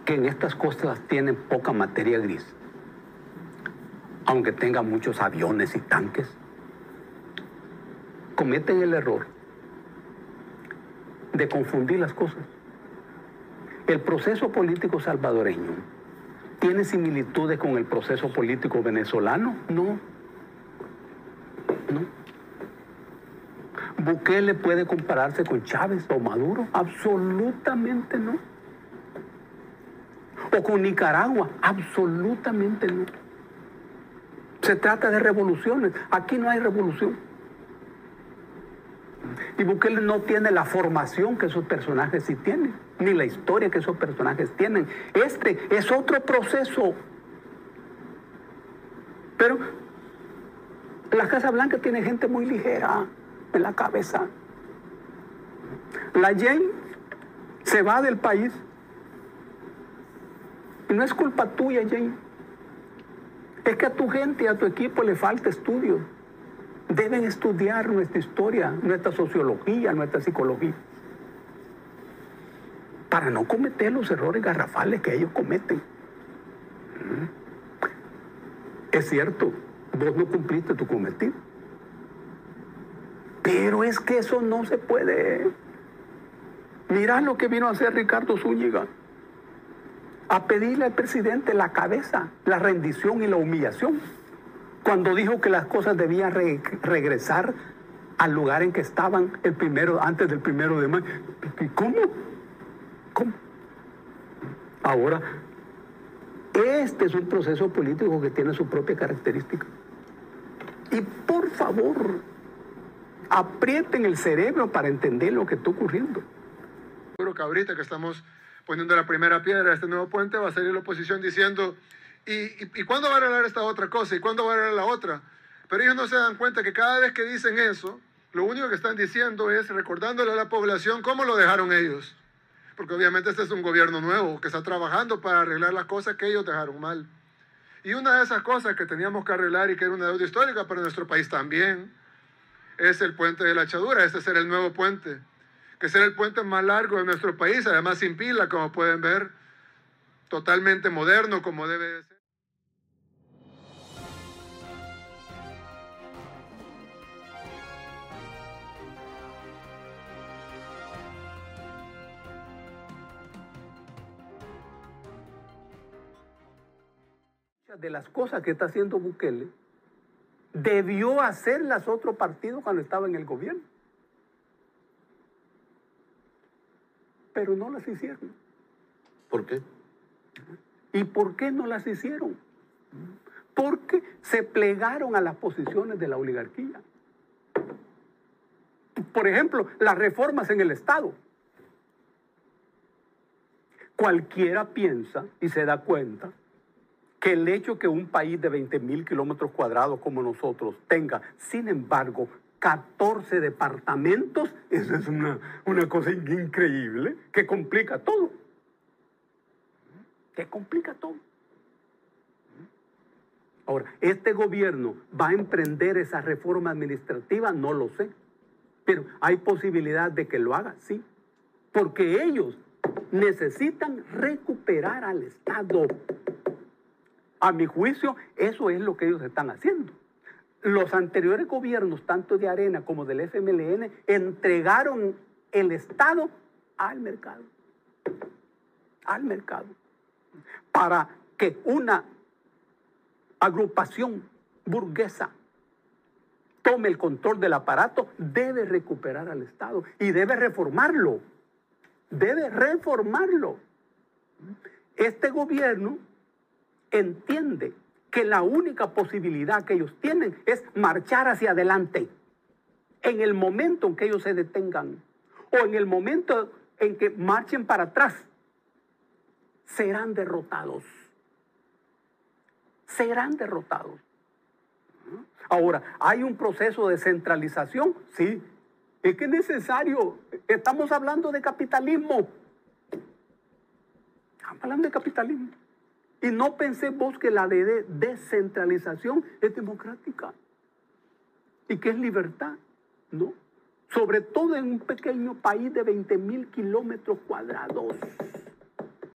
que en estas costas tienen poca materia gris, aunque tenga muchos aviones y tanques, cometen el error de confundir las cosas. El proceso político salvadoreño tiene similitudes con el proceso político venezolano. No. ¿Bukele puede compararse con Chávez o Maduro? Absolutamente no. ¿O con Nicaragua? Absolutamente no. Se trata de revoluciones. Aquí no hay revolución. Y Bukele no tiene la formación que esos personajes sí tienen, ni la historia que esos personajes tienen. Este es otro proceso. Pero la Casa Blanca tiene gente muy ligera en la cabeza. La Jane se va del país. Y no es culpa tuya, Jane. Es que a tu gente y a tu equipo le falta estudio. Deben estudiar nuestra historia, nuestra sociología, nuestra psicología, para no cometer los errores garrafales que ellos cometen. Es cierto, vos no cumpliste tu cometido. Pero es que eso no se puede. Mirá lo que vino a hacer Ricardo Zúñiga. A pedirle al presidente la cabeza, la rendición y la humillación, cuando dijo que las cosas debían regresar al lugar en que estaban antes del 1 de mayo. ¿Cómo? Ahora, este es un proceso político que tiene su propia característica. Y por favor, aprieten el cerebro para entender lo que está ocurriendo. Seguro que ahorita que estamos poniendo la primera piedra de este nuevo puente va a salir la oposición diciendo ¿y cuándo va a arreglar esta otra cosa? ¿Y cuándo va a arreglar la otra? Pero ellos no se dan cuenta que cada vez que dicen eso, lo único que están diciendo es recordándole a la población cómo lo dejaron ellos. Porque obviamente este es un gobierno nuevo que está trabajando para arreglar las cosas que ellos dejaron mal. Y una de esas cosas que teníamos que arreglar y que era una deuda histórica para nuestro país también es el puente de la Echadura. Este será el nuevo puente, que será el puente más largo de nuestro país, además sin pila, como pueden ver, totalmente moderno como debe de ser. De las cosas que está haciendo Bukele, debió hacerlas otro partido cuando estaba en el gobierno. Pero no las hicieron. ¿Por qué? ¿Y por qué no las hicieron? Porque se plegaron a las posiciones de la oligarquía. Por ejemplo, las reformas en el Estado. Cualquiera piensa y se da cuenta que el hecho que un país de 20,000 kilómetros cuadrados como nosotros tenga, sin embargo, 14 departamentos, eso es una cosa increíble, que complica todo. Que complica todo. Ahora, ¿este gobierno va a emprender esa reforma administrativa? No lo sé. Pero hay posibilidad de que lo haga, sí. Porque ellos necesitan recuperar al Estado. A mi juicio, eso es lo que ellos están haciendo. Los anteriores gobiernos, tanto de Arena como del FMLN, entregaron el Estado al mercado. Al mercado. Para que una agrupación burguesa tome el control del aparato, debe recuperar al Estado y debe reformarlo. Debe reformarlo. Este gobierno entiende que la única posibilidad que ellos tienen es marchar hacia adelante. En el momento en que ellos se detengan o en el momento en que marchen para atrás, serán derrotados. Serán derrotados. Ahora, ¿hay un proceso de centralización? Sí. Es que es necesario. Estamos hablando de capitalismo. Estamos hablando de capitalismo. Y no pensé vos que la de descentralización es democrática y que es libertad, ¿no? Sobre todo en un pequeño país de 20,000 kilómetros cuadrados.